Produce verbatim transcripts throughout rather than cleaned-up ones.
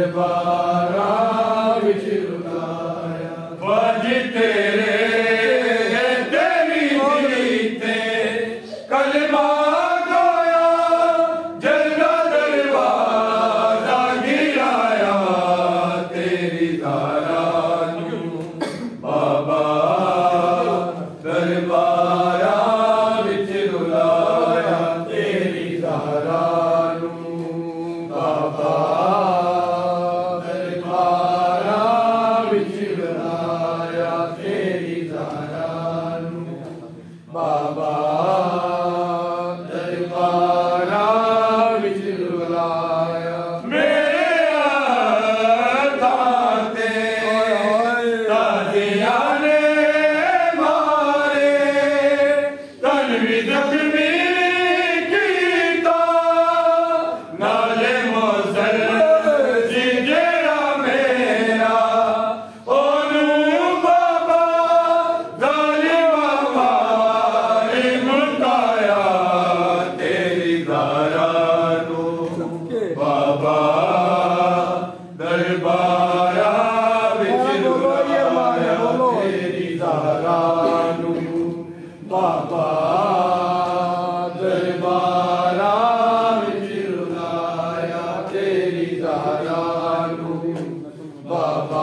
दरबारा विच रुलाया वज तेरे तेरी जीते कलमा गाया जलदा दरबारा गिराया तेरी धारा नू बाबा दरबारा विच रुलाया तेरी धारा नू बाबा दरबारा विच रुलाया तेरी धारा नू बाबा दरबारा विच रुलाया मेरे दाते दादिया ने मारे तन भी जख्मी कीता नाले मोसल जिंजरा मेरा ओनू बाबा जालिमा मारे मुकाया तेरी धारा नू बाबा दरबारा विच रुलाया तेरी धारा नू बाबा दरबारा विच रुलाया तेरी धारा नू बाबा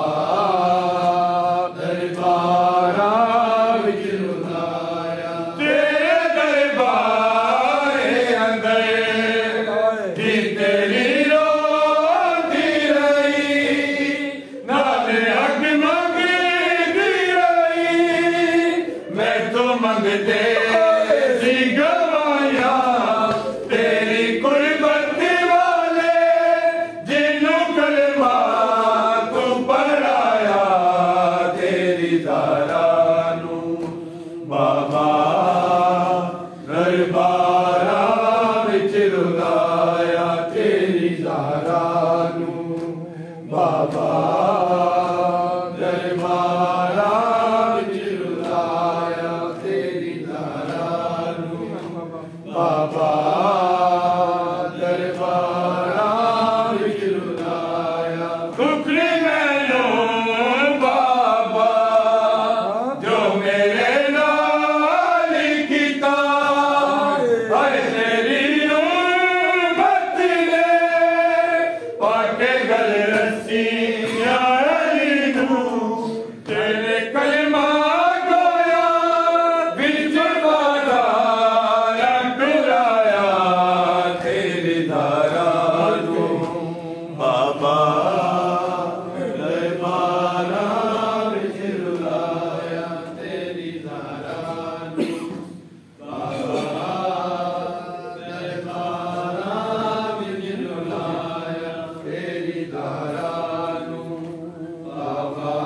दरबारा विच रुलाया तेरे दरबारे अंदर दी तेरी रोती रही नाले अग मंगदी रही मैं तो मंगते सी गवाया तेरी कुर्बत वाले जिन्हों कलमा तू पढ़ाया तेरी धारा नू बाबा दरबारा विच रुलाया तेरी धारा नू बाबा दरबारा विच रुलाया तेरी धारा नू बाबा दरबारा विच रुलाया दुखड़ी मैनू बाबा जो मेरे नाल कीता हाय तेरी उम्मत ने पाके गल रस्सियां अली नू तेरे कलमा गाया बिच बाजारा टुराया तेरी धारा नू बाबा दरबारा विच रुलाया तेरी धारा नू बाबा दरबारा विच रुलाया तेरी धारा नू बाबा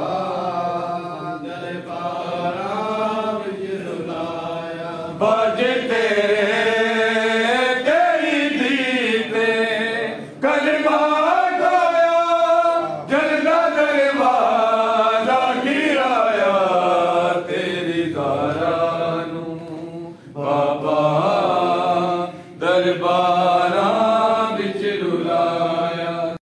दरबारा विच रुलाया बाजे तेरे तेरी दीते कलमा गाया जलदा दरबारा गिराया तेरी धारा नू बाबा दरबारा